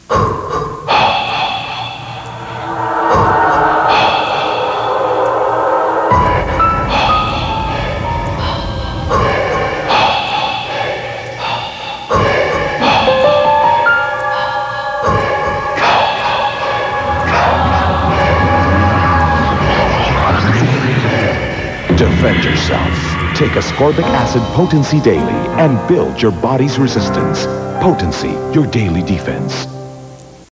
Defend yourself. Take ascorbic acid Poten-Cee daily and build your body's resistance. Poten-Cee, your daily defense.